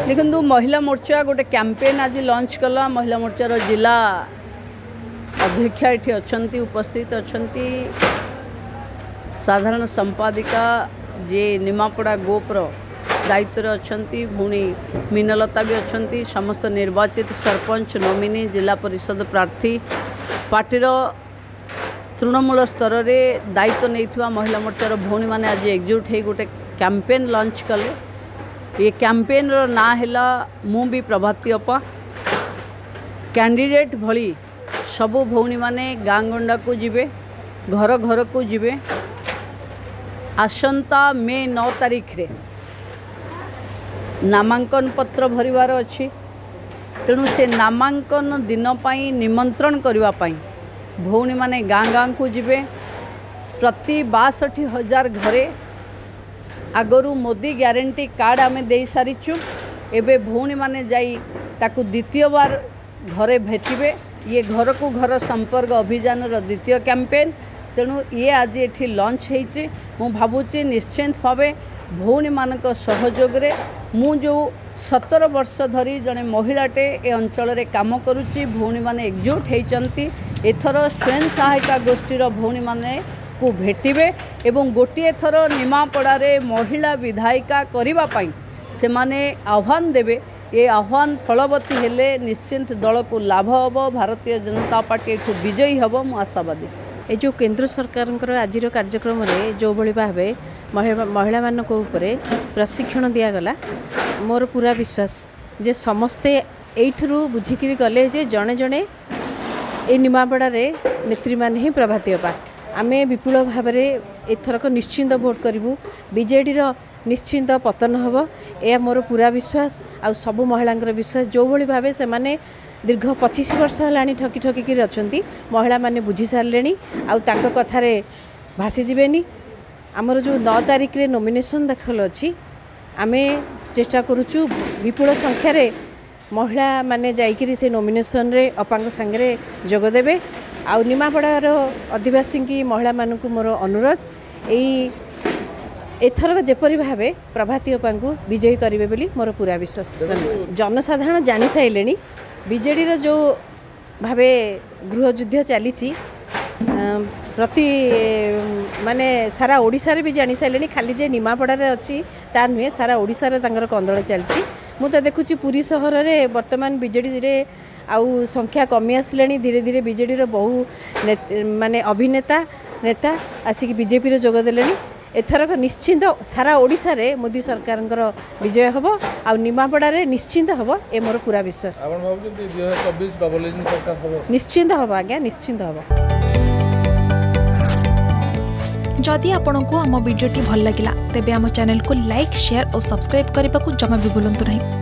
देखो महिला मोर्चा गोटे कैंपेन आज लॉन्च कला। महिला मोर्चार जिला अध्यक्षा ये अच्छा उपस्थित अच्छा साधारण संपादिका जे निमापड़ा गोपर दायित्व अच्छा भूणी मीनलता भी अच्छा समस्त निर्वाचित सरपंच नोमिनी जिला परिषद प्रार्थी पार्टीर तृणमूल स्तर में दायित्व नहीं महिला मोर्चार भूणी मैंने आज एकजुट हो गोटे कैंपेन लॉन्च कले। ये कैंपेन रो ना हैला मु भी प्रभाती अपा कैंडिडेट भली सबु भौणी माने गाँ गंडा को जिबे घर घर को जिबे। आसंता मे 9 तारीख रे नामांकन पत्र भरिवार अच्छी। तेणु से नामांकन दिन पाई निमंत्रण करने पाई भौणी माने गाँ गाँ को जिबे। प्रति 62,000 घरे आगरू मोदी ग्यारंटी कार्ड आमे दे सारीचु। एबे भौणी माने जाई ताकू द्वितीय बार घरे भेटिबे। ये घर को घर संपर्क अभियान रो द्वितीय कैंपेन। तेणु ये आज एठी लॉन्च होईचे। मु भाबुची निश्चिंत भावे भौणी मानक सहयोग रे मु जो 17 वर्ष धरी जड़े महिलाटे ए अंचल रे काम करुची भौणी माने एकजुट होईचंती। एथर स्वयं सहायता गोष्ठीर भौणी माने को भेटिबे एवं गोटे थर निमापड़ारे महिला विधायिका करबा पाई से माने आह्वान देबे। ये आह्वान फलवती हेले निश्चिंत दल को लाभ हम। भारतीय जनता पार्टी एठू विजयी हम मु आशावादी। ये जो केंद्र सरकार आज कार्यक्रम रे जो भली भावे महिला मानक उपरे प्रशिक्षण दिगला मोर पूरा विश्वास जे समस्ते एठरू बुझिकी गले जे जड़े जड़े ए निमापड़ारे नेत्री माने ही प्रभाती अपा आमे विपुल भाव में एथरक निश्चिंत भोट करूँ। बीजेडी निश्चिंत पतन हम यह मोर पूरा विश्वास। आ सबु महिला विश्वास जो भली भाव से माने दीर्घ 25 वर्ष है ठकी ठकिकी अच्छा महिला माने बुझी सारे आउ कथारे भासी जीवेनी। आमर जो 9 तारीख रे नॉमिनेशन दाखल अच्छी आमे चेष्टा करुचु विपुल संख्यार महिला माने जाइकिरी से नॉमिनेशन रे अपांग सांगे जोग देबे। आउ निमापड़ार आदिवासी की महिला मानक मोर अनुरोध एथरक जेपरी भावे प्रभाती अपा को विजयी करेंगे बोली मोर पूरा विश्वास। जनसाधारण जानी सारे बीजेडी जो भावे गृह युद्ध चली प्रति माने सारा ओडिशा रे भी जानी सारे खाली जे निमापड़ारे अच्छी ता नुहे सारा ओडिशा रे तांकर कंदल चलती। मु तो देखुची पुरी सहर रे वर्तमान बीजेडी रे आउ संख्या कमी आसले धीरे धीरे बीजेडी रो बहु माने अभिनेता नेता आसिक बीजेपी रे जोग देले। एथरक निश्चिंत सारा ओडिशा रे मोदी सरकार विजय हम आ निमापड़ा रे निश्चिंत हम ए मोर पूरा विश्वास। निश्चिंत हम आज्ञा निश्चिंत हम। जदि आपंक आम भिडी भल लगा तेब आम चैनल को लाइक शेयर और सब्सक्राइब करने को जमा भी भूलु नहीं।